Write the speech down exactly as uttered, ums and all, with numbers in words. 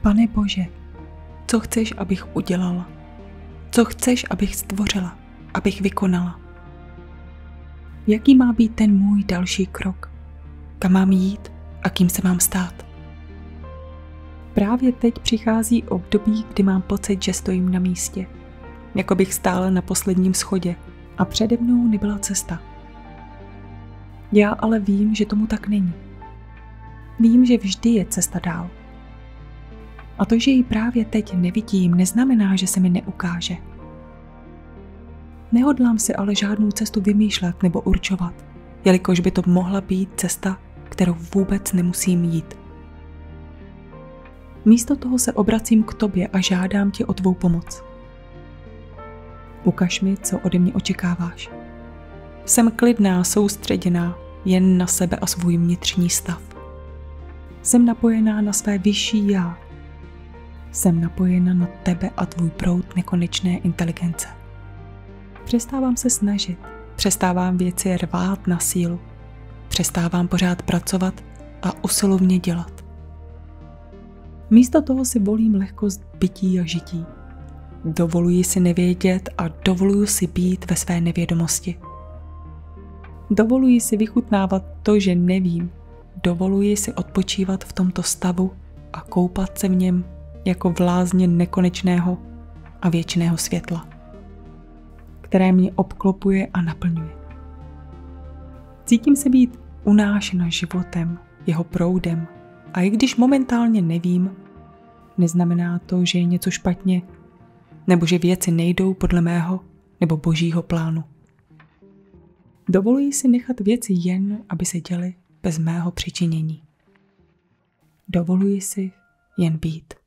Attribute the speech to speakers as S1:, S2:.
S1: Pane Bože, co chceš, abych udělala? Co chceš, abych stvořila, abych vykonala? Jaký má být ten můj další krok? Kam mám jít a kým se mám stát? Právě teď přichází období, kdy mám pocit, že stojím na místě. Jako bych stála na posledním schodě a přede mnou nebyla cesta. Já ale vím, že tomu tak není. Vím, že vždy je cesta dál. A to, že ji právě teď nevidím, neznamená, že se mi neukáže. Nehodlám si ale žádnou cestu vymýšlet nebo určovat, jelikož by to mohla být cesta, kterou vůbec nemusím jít. Místo toho se obracím k tobě a žádám tě o tvou pomoc. Ukaž mi, co ode mě očekáváš. Jsem klidná, soustředěná jen na sebe a svůj vnitřní stav. Jsem napojená na své vyšší já. Jsem napojena na tebe a tvůj proud nekonečné inteligence. Přestávám se snažit, přestávám věci rvát na sílu, přestávám pořád pracovat a usilovně dělat. Místo toho si volím lehkost bytí a žití. Dovoluji si nevědět a dovoluji si být ve své nevědomosti. Dovoluji si vychutnávat to, že nevím. Dovoluji si odpočívat v tomto stavu a koupat se v něm jako v lázně nekonečného a věčného světla, které mě obklopuje a naplňuje. Cítím se být unášena životem, jeho proudem a i když momentálně nevím, neznamená to, že je něco špatně nebo že věci nejdou podle mého nebo božího plánu. Dovoluji si nechat věci jen, aby se děly bez mého přičinění. Dovoluji si jen být.